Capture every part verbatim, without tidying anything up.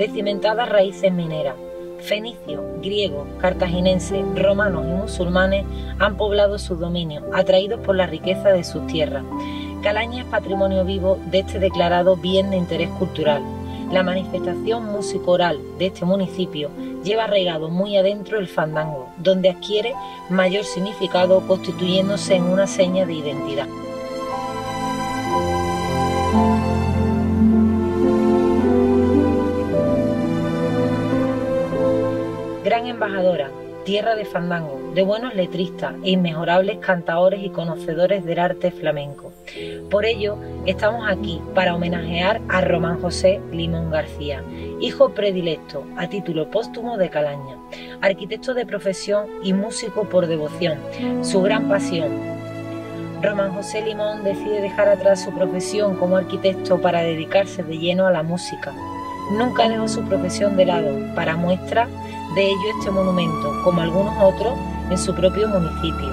de cimentadas raíces mineras. Fenicios, griegos, cartagineses, romanos y musulmanes han poblado sus dominios, atraídos por la riqueza de sus tierras. Calaña es patrimonio vivo de este declarado bien de interés cultural. La manifestación músico-oral de este municipio lleva arraigado muy adentro el fandango, donde adquiere mayor significado constituyéndose en una seña de identidad. Gran embajadora, tierra de fandango, de buenos letristas e inmejorables cantaores y conocedores del arte flamenco. Por ello, estamos aquí para homenajear a Román José Limón García, hijo predilecto a título póstumo de Calaña, arquitecto de profesión y músico por devoción, su gran pasión. Román José Limón decide dejar atrás su profesión como arquitecto para dedicarse de lleno a la música. Nunca dejó su profesión de lado, para muestra de ello este monumento, como algunos otros, en su propio municipio.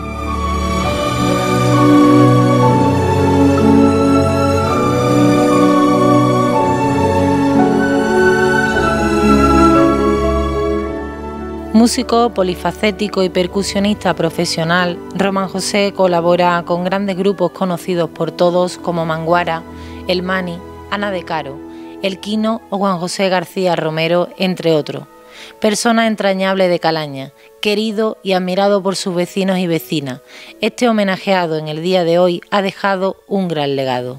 Músico polifacético y percusionista profesional, Román José colabora con grandes grupos conocidos por todos como Manguara, El Mani, Ana de Caro, El Quino o Juan José García Romero, entre otros. Persona entrañable de Calaña, querido y admirado por sus vecinos y vecinas. Este homenajeado en el día de hoy ha dejado un gran legado.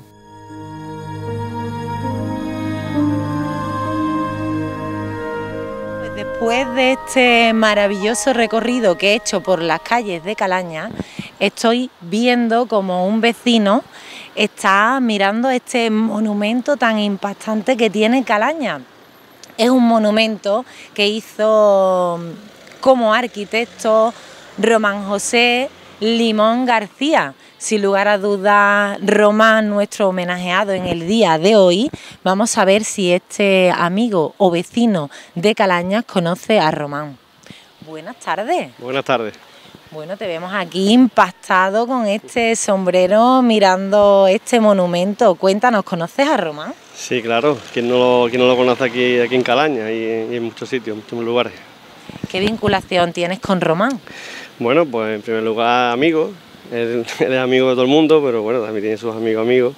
Pues después de este maravilloso recorrido que he hecho por las calles de Calaña, estoy viendo como un vecino está mirando este monumento tan impactante que tiene Calaña. Es un monumento que hizo como arquitecto Román José Limón García. Sin lugar a dudas, Román, nuestro homenajeado en el día de hoy. Vamos a ver si este amigo o vecino de Calañas conoce a Román. Buenas tardes. Buenas tardes. Bueno, te vemos aquí impactado con este sombrero mirando este monumento. Cuéntanos, ¿conoces a Román? Sí, claro. ¿Quién no lo, quién no lo conoce aquí, aquí en Calaña y en, y en muchos sitios, en muchos lugares? ¿Qué vinculación tienes con Román? Bueno, pues en primer lugar amigo. Él, él es amigo de todo el mundo, pero bueno, también tiene sus amigos amigos.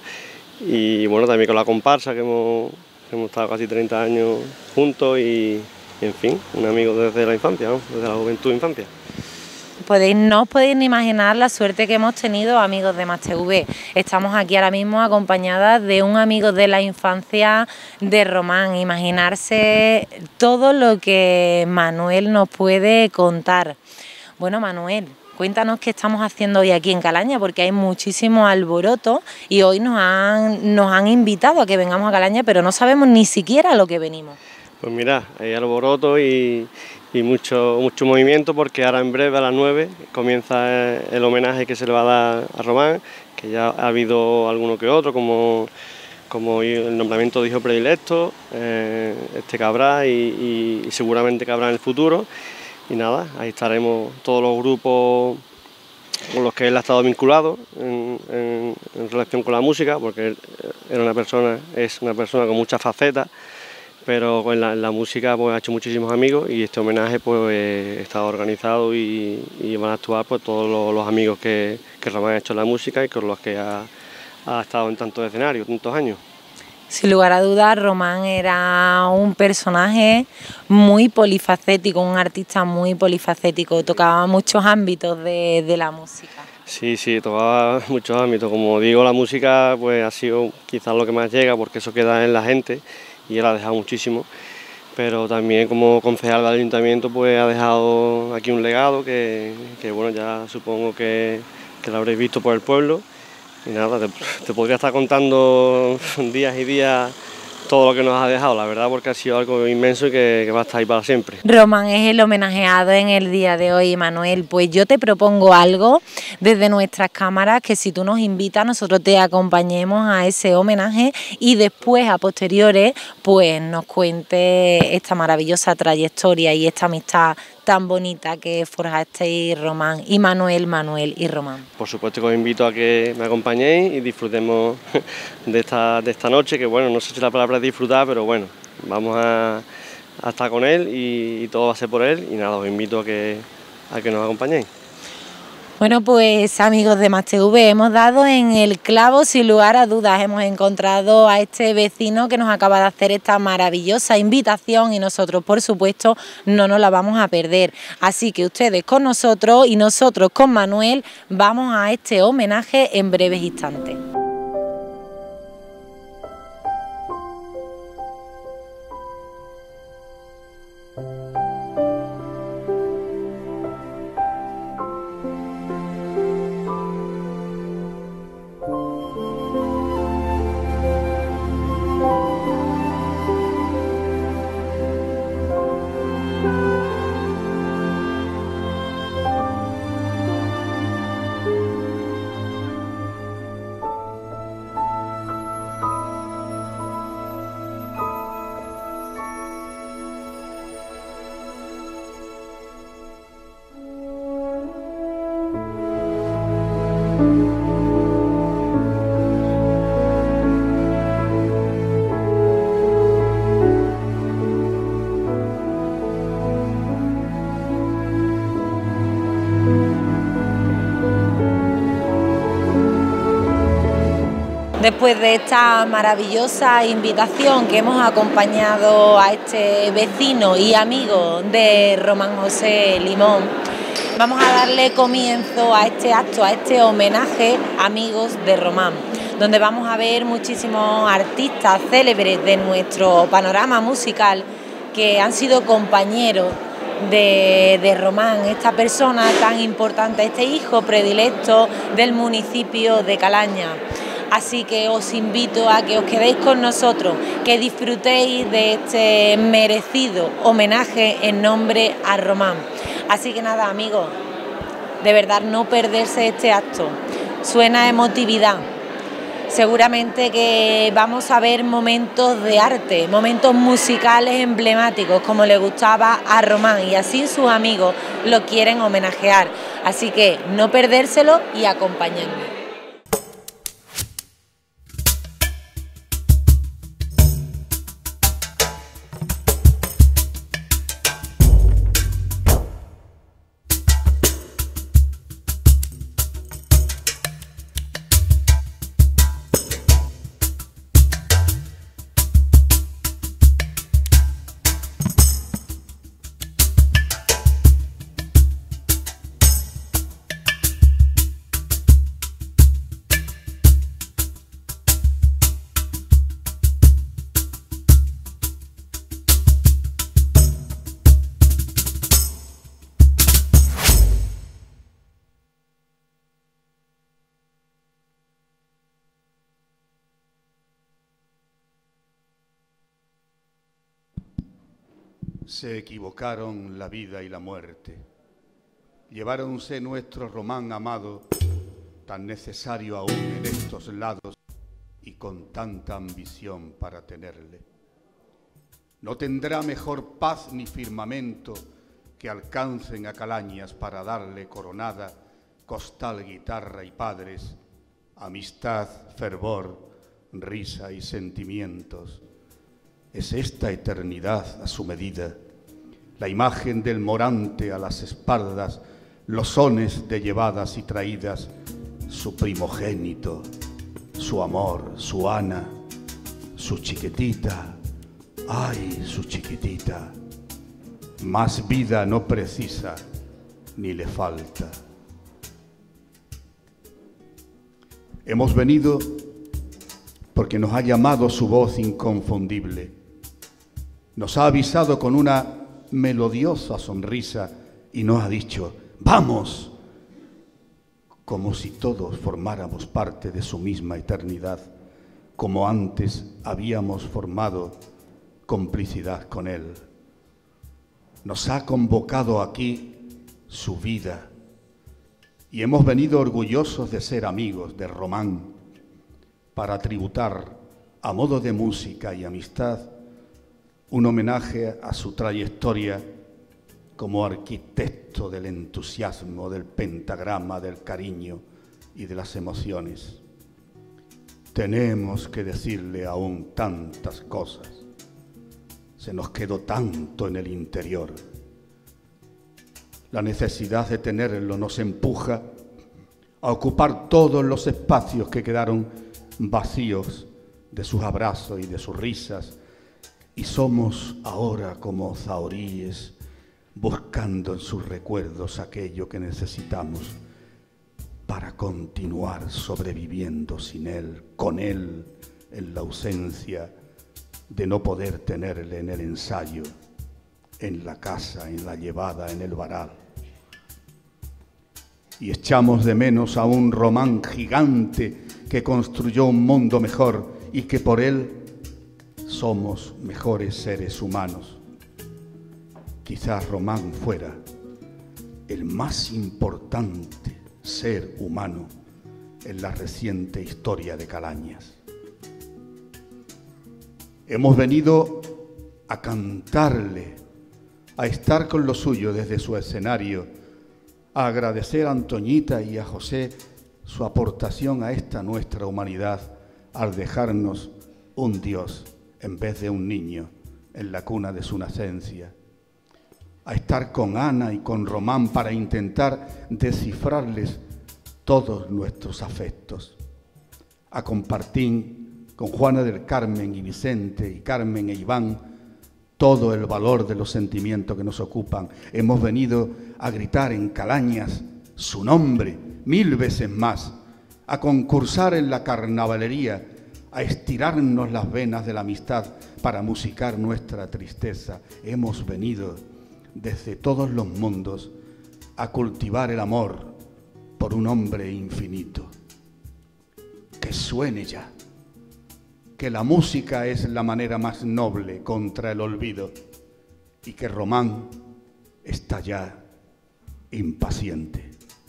Y bueno, también con la comparsa, que hemos, que hemos estado casi treinta años juntos y, y en fin, un amigo desde la infancia, ¿no? Desde la juventud e infancia. Podéis, no os podéis ni imaginar la suerte que hemos tenido, amigos de Más T V. Estamos aquí ahora mismo acompañadas de un amigo de la infancia de Román. Imaginarse todo lo que Manuel nos puede contar. Bueno, Manuel, cuéntanos qué estamos haciendo hoy aquí en Calaña, porque hay muchísimo alboroto y hoy nos han, nos han invitado a que vengamos a Calaña, pero no sabemos ni siquiera a lo que venimos. Pues mira, hay alboroto y... y mucho, mucho movimiento, porque ahora en breve a las nueve comienza el homenaje que se le va a dar a Román, que ya ha habido alguno que otro, como, como el nombramiento de hijo predilecto, eh, este que habrá y, y seguramente que habrá en el futuro. Y nada, ahí estaremos todos los grupos con los que él ha estado vinculado en, en, en relación con la música, porque él era una persona, es una persona con muchas facetas, pero en la, en la música pues ha hecho muchísimos amigos y este homenaje pues eh, está organizado y, y van a actuar pues todos los, los amigos que, que Román ha hecho en la música y con los que ha, ha estado en tantos escenarios, tantos años. Sin lugar a dudas, Román era un personaje muy polifacético, un artista muy polifacético, tocaba muchos ámbitos de, de la música. Sí, sí, tocaba muchos ámbitos, como digo, la música pues ha sido quizás lo que más llega, porque eso queda en la gente y él ha dejado muchísimo, pero también como concejal del ayuntamiento pues ha dejado aquí un legado que, que bueno, ya supongo que, que lo habréis visto por el pueblo. Y nada, te, te podría estar contando días y días todo lo que nos ha dejado, la verdad, porque ha sido algo inmenso y que, que va a estar ahí para siempre. Román es el homenajeado en el día de hoy, Manuel. Pues yo te propongo algo desde nuestras cámaras, que si tú nos invitas, nosotros te acompañemos a ese homenaje y después, a posteriores, pues nos cuente esta maravillosa trayectoria y esta amistad tan bonita que forjasteis Román y Manuel, Manuel y Román. Por supuesto que os invito a que me acompañéis y disfrutemos de esta, de esta noche, que bueno, no sé si la palabra es disfrutar, pero bueno, vamos a, a estar con él y, y todo va a ser por él, y nada, os invito a que, a que nos acompañéis. Bueno, pues amigos de Más T V, hemos dado en el clavo sin lugar a dudas. Hemos encontrado a este vecino que nos acaba de hacer esta maravillosa invitación y nosotros, por supuesto, no nos la vamos a perder. Así que ustedes con nosotros y nosotros con Manuel vamos a este homenaje en breves instantes. Después de esta maravillosa invitación que hemos acompañado a este vecino y amigo de Román José Limón, vamos a darle comienzo a este acto, a este homenaje Amigos de Román, donde vamos a ver muchísimos artistas célebres de nuestro panorama musical que han sido compañeros de, de Román, esta persona tan importante, este hijo predilecto del municipio de Calaña. Así que os invito a que os quedéis con nosotros, que disfrutéis de este merecido homenaje en nombre a Román. Así que nada, amigos, de verdad no perderse este acto. Suena emotividad. Seguramente que vamos a ver momentos de arte, momentos musicales emblemáticos, como le gustaba a Román, y así sus amigos lo quieren homenajear. Así que no perdérselo y acompañadme. Se equivocaron la vida y la muerte. Lleváronse nuestro Román amado, tan necesario aún en estos lados y con tanta ambición para tenerle. No tendrá mejor paz ni firmamento que alcancen a Calañas para darle coronada, costal, guitarra y padres, amistad, fervor, risa y sentimientos. Es esta eternidad a su medida, la imagen del morante a las espaldas, los sones de llevadas y traídas, su primogénito, su amor, su Ana, su chiquitita, ay, su chiquitita, más vida no precisa ni le falta. Hemos venido porque nos ha llamado su voz inconfundible. Nos ha avisado con una melodiosa sonrisa y nos ha dicho, ¡vamos!, como si todos formáramos parte de su misma eternidad, como antes habíamos formado complicidad con él. Nos ha convocado aquí su vida y hemos venido orgullosos de ser amigos de Román para tributar a modo de música y amistad un homenaje a su trayectoria como arquitecto del entusiasmo, del pentagrama, del cariño y de las emociones. Tenemos que decirle aún tantas cosas, se nos quedó tanto en el interior. La necesidad de tenerlo nos empuja a ocupar todos los espacios que quedaron vacíos de sus abrazos y de sus risas, y somos ahora como zahoríes buscando en sus recuerdos aquello que necesitamos para continuar sobreviviendo sin él, con él, en la ausencia de no poder tenerle en el ensayo, en la casa, en la llevada, en el varal. Y echamos de menos a un Román gigante que construyó un mundo mejor y que por él somos mejores seres humanos. Quizás Román fuera el más importante ser humano en la reciente historia de Calañas. Hemos venido a cantarle, a estar con lo suyo desde su escenario, a agradecer a Antoñita y a José su aportación a esta nuestra humanidad al dejarnos un Dios en vez de un niño en la cuna de su nacencia, a estar con Ana y con Román para intentar descifrarles todos nuestros afectos, a compartir con Juana del Carmen y Vicente y Carmen e Iván todo el valor de los sentimientos que nos ocupan. Hemos venido a gritar en Calañas su nombre mil veces más, a concursar en la carnavalería, a estirarnos las venas de la amistad para musicar nuestra tristeza. Hemos venido desde todos los mundos a cultivar el amor por un hombre infinito. Que suene ya, que la música es la manera más noble contra el olvido y que Román está ya impaciente.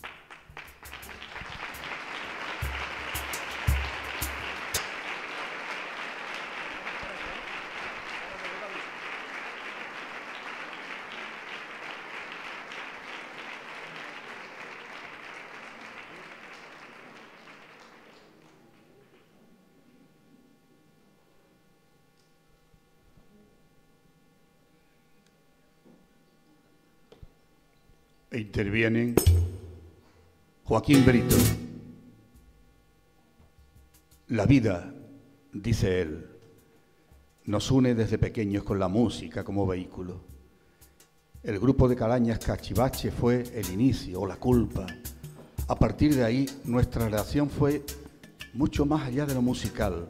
E intervienen Joaquín Brito. La vida, dice él, nos une desde pequeños con la música como vehículo. El grupo de Calañas Cachivache fue el inicio o la culpa. A partir de ahí, nuestra relación fue mucho más allá de lo musical.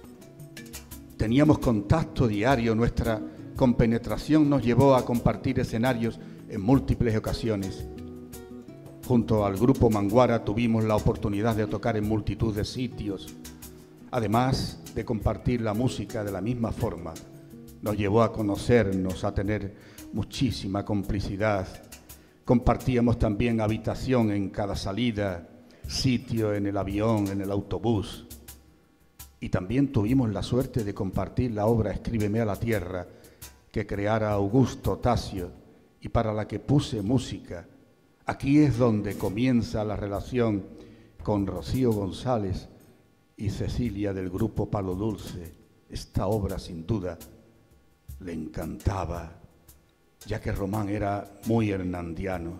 Teníamos contacto diario, nuestra compenetración nos llevó a compartir escenarios en múltiples ocasiones. Junto al grupo Manguara tuvimos la oportunidad de tocar en multitud de sitios. Además de compartir la música de la misma forma, nos llevó a conocernos, a tener muchísima complicidad. Compartíamos también habitación en cada salida, sitio en el avión, en el autobús. Y también tuvimos la suerte de compartir la obra Escríbeme a la tierra, que creara Augusto Tasio, y para la que puse música. Aquí es donde comienza la relación con Rocío González y Cecilia del grupo Palo Dulce. Esta obra, sin duda, le encantaba, ya que Román era muy hernandiano.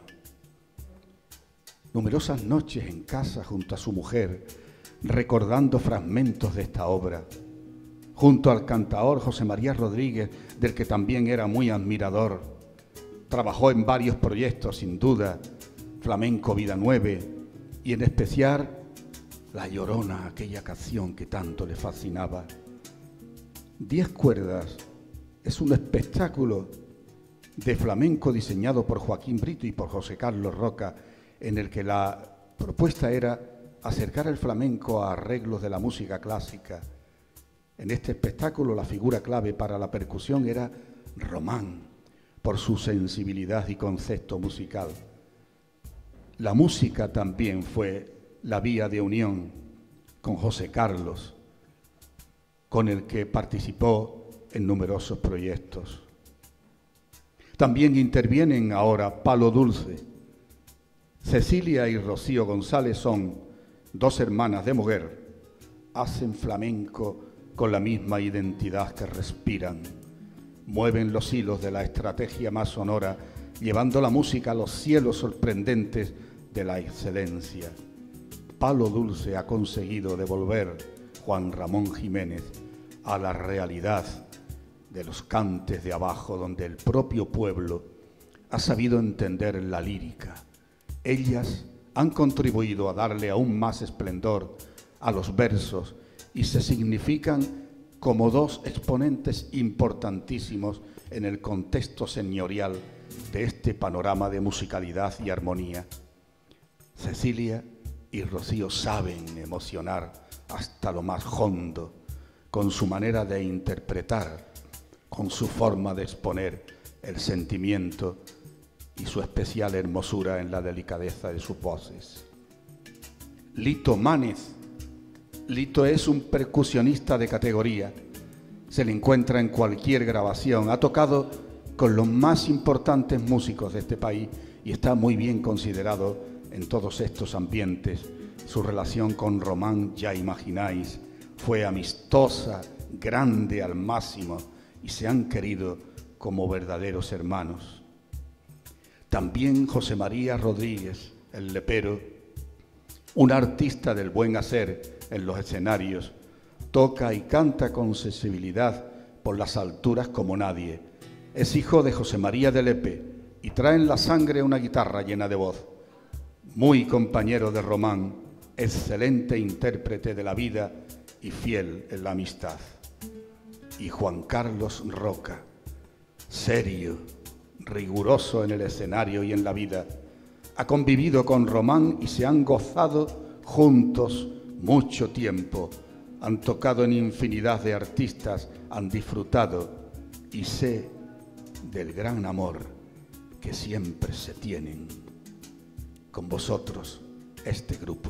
Numerosas noches en casa junto a su mujer, recordando fragmentos de esta obra, junto al cantaor José María Rodríguez, del que también era muy admirador. Trabajó en varios proyectos, sin duda, Flamenco Vida Nueve y en especial La Llorona, aquella canción que tanto le fascinaba. Diez cuerdas es un espectáculo de flamenco diseñado por Joaquín Brito y por José Carlos Roca, en el que la propuesta era acercar el flamenco a arreglos de la música clásica. En este espectáculo la figura clave para la percusión era Román, por su sensibilidad y concepto musical. La música también fue la vía de unión con José Carlos, con el que participó en numerosos proyectos. También intervienen ahora Palo Dulce. Cecilia y Rocío González son dos hermanas de mujer, hacen flamenco con la misma identidad que respiran. mueven los hilos de la estrategia más sonora, llevando la música a los cielos sorprendentes de la excelencia. Palo Dulce ha conseguido devolver Juan Ramón Jiménez a la realidad de los cantes de abajo, donde el propio pueblo ha sabido entender la lírica. Ellas han contribuido a darle aún más esplendor a los versos y se significan como dos exponentes importantísimos en el contexto señorial de este panorama de musicalidad y armonía. Cecilia y Rocío saben emocionar hasta lo más hondo con su manera de interpretar, con su forma de exponer el sentimiento y su especial hermosura en la delicadeza de sus voces. Lito Mánez. Lito es un percusionista de categoría. Se le encuentra en cualquier grabación. Ha tocado con los más importantes músicos de este país y está muy bien considerado en todos estos ambientes. Su relación con Román, ya imagináis, fue amistosa, grande al máximo, y se han querido como verdaderos hermanos. También José María Rodríguez, el lepero, un artista del buen hacer en los escenarios, toca y canta con sensibilidad por las alturas como nadie. Es hijo de José María de Lepe y trae en la sangre una guitarra llena de voz. Muy compañero de Román, excelente intérprete de la vida y fiel en la amistad. Y Juan Carlos Roca, serio, riguroso en el escenario y en la vida, ha convivido con Román y se han gozado juntos mucho tiempo. Han tocado en infinidad de artistas, han disfrutado y sé del gran amor que siempre se tienen con vosotros, este grupo.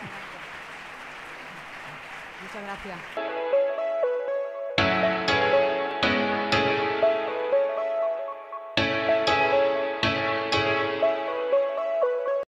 Muchas gracias.